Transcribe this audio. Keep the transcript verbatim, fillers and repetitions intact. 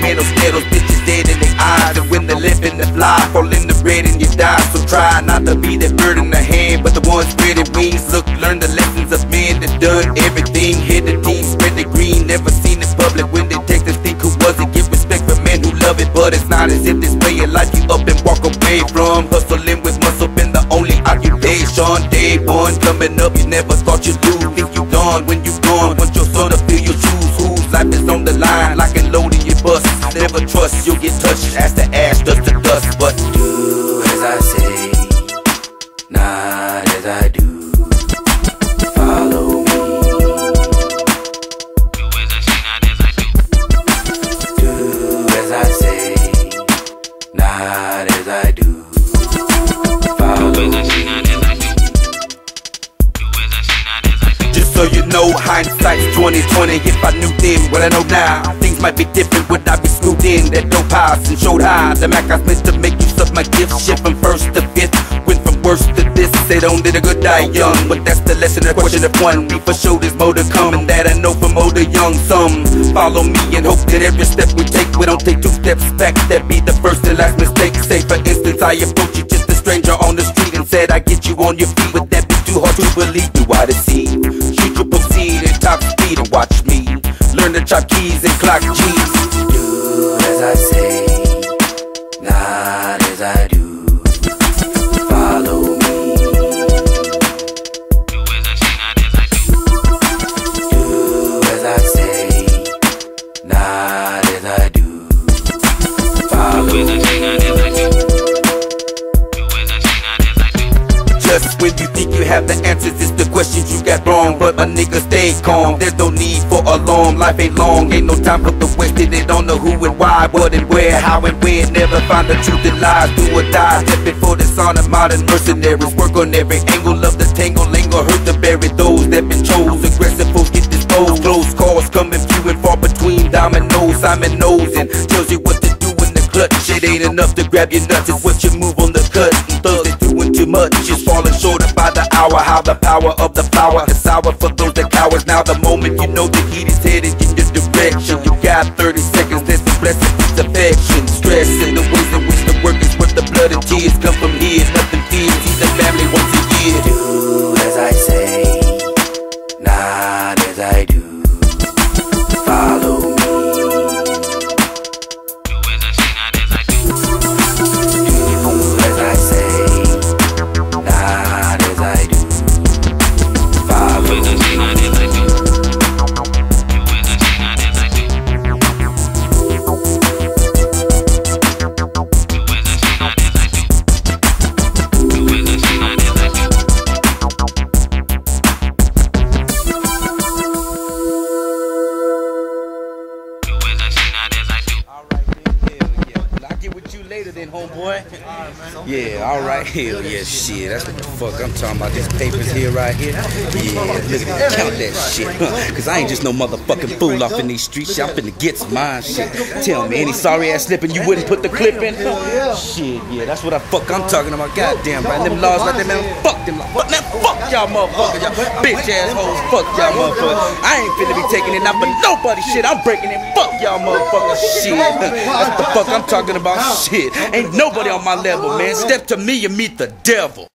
metal stare those bitches dead in their eyes. And when they live in the fly, fall in the red and you die. So try not to be that bird in the hand, but the one spreading wings. Look, learn the lessons of men that done everything. Hit the team, spread the green. Never seen it public when they take this thing. Who was it? Give respect for men who love it, but it's not as if this way of life you up and walk away from. Hustling with muscle been the only occupation. Day one coming up, you never thought you'd lose. Think you done when you gone. Want your son to fill your shoes. Whose life is on the line, like a load in your bus. Never trust, you'll get touched. Ash to ash, dust to dust. But do as I say, not as I do. Follow me. Do as I say, not as I do. Do as I say, not as I do. Follow me. just so you know, hindsight's twenty twenty. If I knew then what I know now, things might be different. Would I be screwed in that dope house and showed high? The Mac I meant to make use of my gift. Shift from first to fifth, went from worst to this. Say don't did a good die young, but that's the lesson. The question of one, me for sure there's more to come, and that I know from older young. Some follow me and hope that every step we take, we don't take two steps back. That be the first and last mistake. Say for instance, I approach you just a stranger on the street and said I get you on your feet. Would that be too hard to believe? Do I deceive? Shoot you proceed at top speed and watch me learn to chop keys and clock G's. Do as I say, not as I do. Follow me. Do as I say, not as I do. Do as I say, not as I do. Follow me. Do as I say, not as I do. Do as I say, not as I do. Just when you think you have the answers, it's the questions you got wrong. But my nigga, stay calm. There's no need for alarm. Life ain't long, ain't no time for the wasted. They don't know who and why, what and where, how and when. Never find the truth in lies. Do or die. Step before the son of modern mercenaries. Work on every angle of the tangle. Lingo hurt to bury those that been chose. Aggressive folks get disposed. Close calls coming few and far between. Dominoes, Simon knows and tells you what to do in the clutch. It ain't enough to grab your nuts. It's what you move on the cut. And thugs that doing too much is falling short by the hour. How the power of the flower is sour for those that cowards. Now the moment you know the heat is headed in your direction, you got thirty seconds. There's some blessing, it's affection, stress, and the ways in which the work is worth the blood and tears come from here. Nothing fears, he's a family once a year. Do as I say, not as I do. Follow me. Do as I say, not as I do. Do as I say, not as I do. Follow me. Do as I say, not as I do. Do as I say, not as I do. Do as I say, not as I do. Do as I say, not as I do. Do as I say, not as I do. Alright then, hell yeah. I'll get with you later then, homeboy. Yeah, alright, hell yeah, shit. That's what the fuck I'm talking about. These papers here, right here. Yeah, look at that, count that shit. Huh? Cause I ain't just no motherfucking fool off in these streets. I'm finna get some mine shit. Tell me, any sorry ass slipping you wouldn't put the clip in? Shit, yeah, that's what the fuck I'm talking about. Goddamn, right? Them laws like that, man, fuck them laws. Fuck, man, fuck y'all motherfuckers, y'all bitch ass hoes. Fuck y'all motherfuckers. I ain't finna be taking it out for nobody shit. I'm breaking it. Fuck y'all motherfuckers. Shit. That's what the fuck I'm talking about. Shit. Ain't nobody on my level, man. Step to me, you meet the devil.